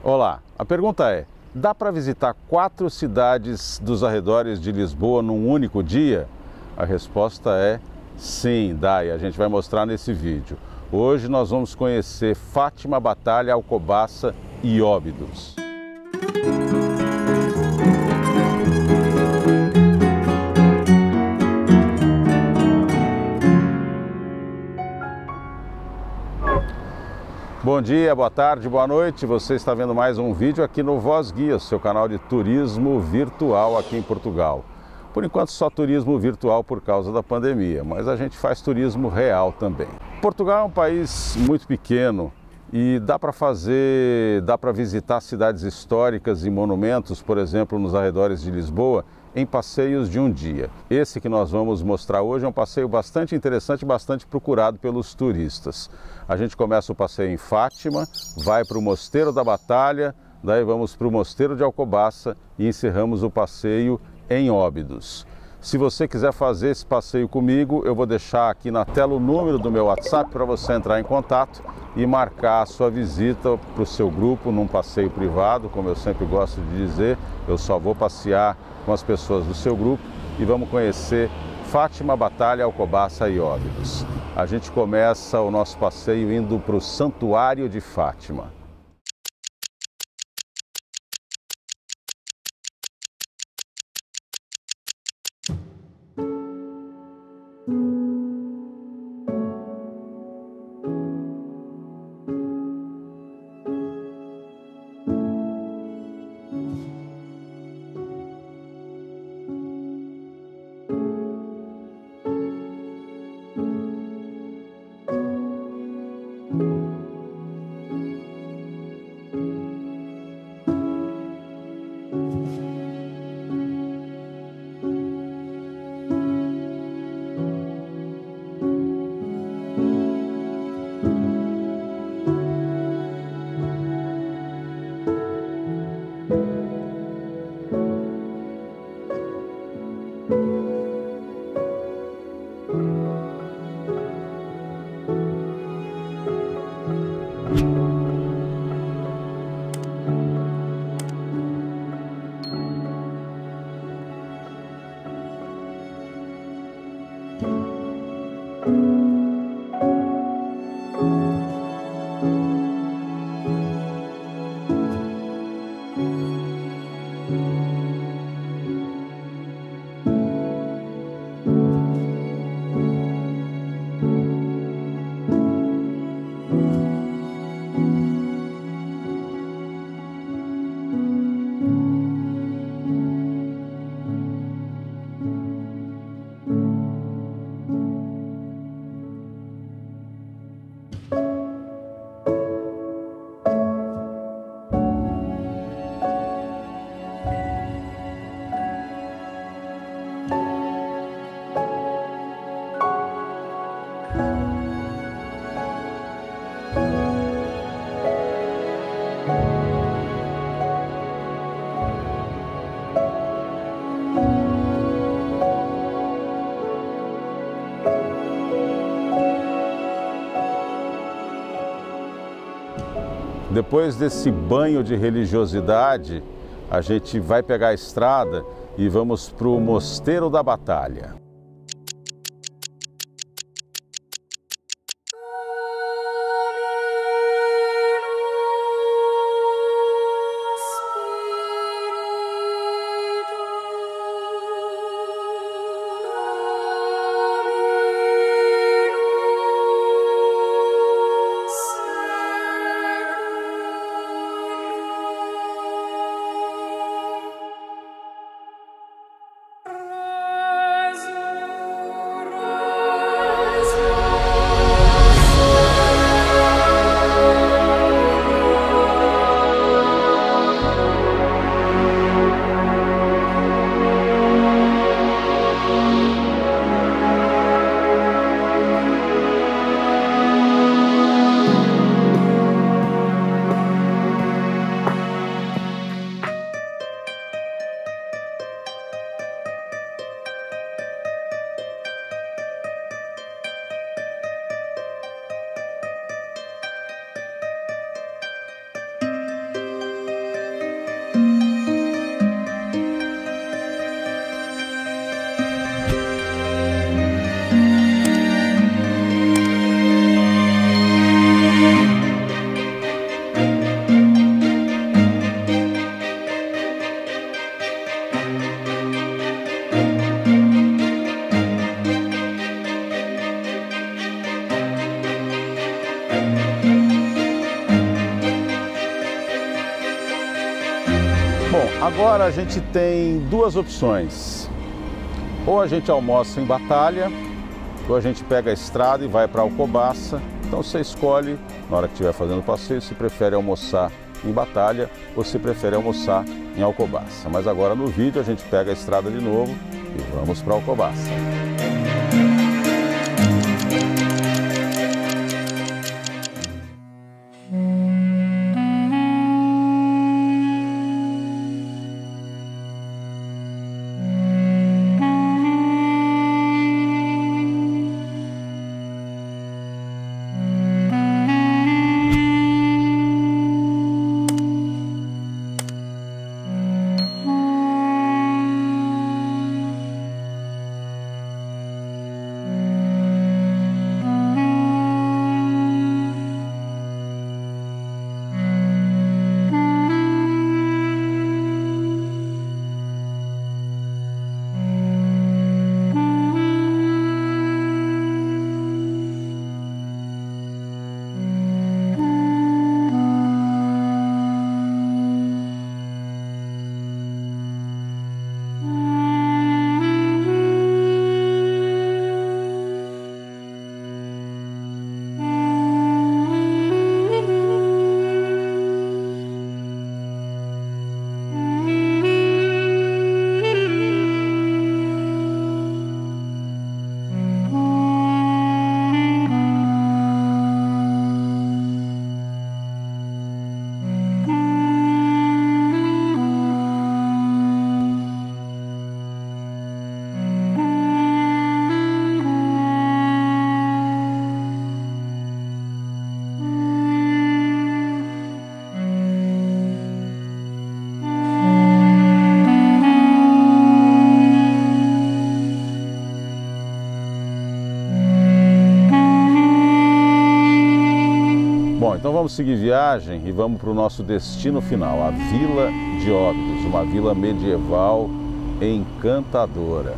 Olá, a pergunta é: dá para visitar 4 cidades dos arredores de Lisboa num único dia? A resposta é sim, dá, e a gente vai mostrar nesse vídeo. Hoje nós vamos conhecer Fátima, Batalha, Alcobaça e Óbidos. Bom dia, boa tarde, boa noite. Você está vendo mais um vídeo aqui no Voz Guia, seu canal de turismo virtual aqui em Portugal. Por enquanto só turismo virtual por causa da pandemia, mas a gente faz turismo real também. Portugal é um país muito pequeno e dá para visitar cidades históricas e monumentos, por exemplo, nos arredores de Lisboa, em passeios de um dia. Esse que nós vamos mostrar hoje é um passeio bastante interessante, bastante procurado pelos turistas. A gente começa o passeio em Fátima, vai para o Mosteiro da Batalha, daí vamos para o Mosteiro de Alcobaça e encerramos o passeio em Óbidos. Se você quiser fazer esse passeio comigo, eu vou deixar aqui na tela o número do meu WhatsApp para você entrar em contato e marcar a sua visita para o seu grupo num passeio privado. Como eu sempre gosto de dizer, eu só vou passear com as pessoas do seu grupo e vamos conhecer Fátima, Batalha, Alcobaça e Óbidos. A gente começa o nosso passeio indo para o Santuário de Fátima. Depois desse banho de religiosidade, a gente vai pegar a estrada e vamos para o Mosteiro da Batalha. As Bom, agora a gente tem duas opções. Ou a gente almoça em Batalha, ou a gente pega a estrada e vai para Alcobaça. Então você escolhe, na hora que estiver fazendo o passeio, se prefere almoçar em Batalha ou se prefere almoçar em Alcobaça. Mas agora no vídeo a gente pega a estrada de novo e vamos para Alcobaça. Bom, então vamos seguir viagem e vamos para o nosso destino final, a Vila de Óbidos, uma vila medieval encantadora.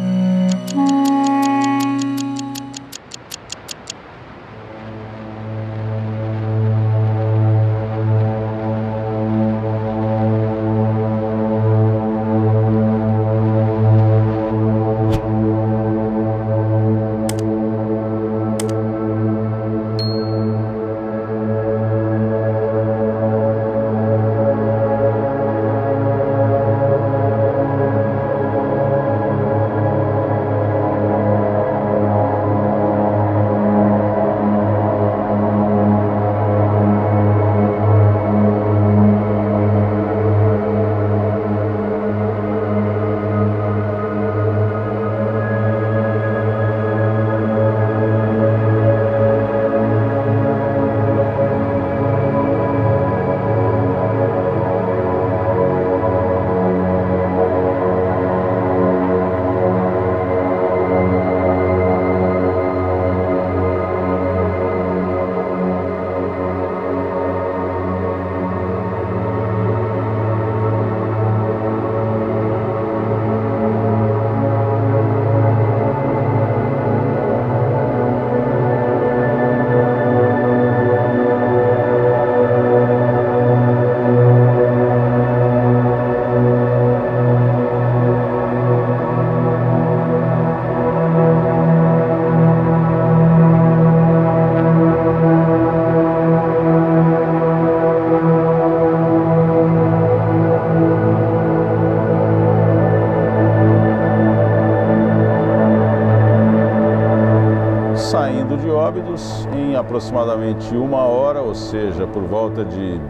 Saindo de Óbidos em aproximadamente 1 hora, ou seja, por volta de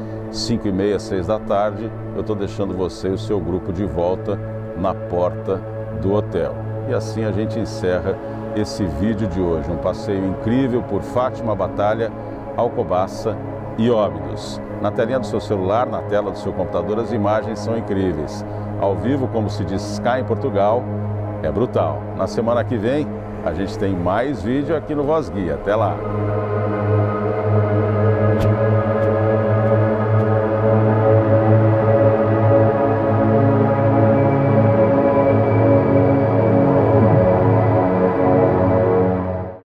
5h30, 6 da tarde, eu estou deixando você e o seu grupo de volta na porta do hotel. E assim a gente encerra esse vídeo de hoje, um passeio incrível por Fátima, Batalha, Alcobaça e Óbidos. Na telinha do seu celular, na tela do seu computador, as imagens são incríveis. Ao vivo, como se diz cá em Portugal, é brutal. Na semana que vem, a gente tem mais vídeo aqui no Voz Guia. Até lá!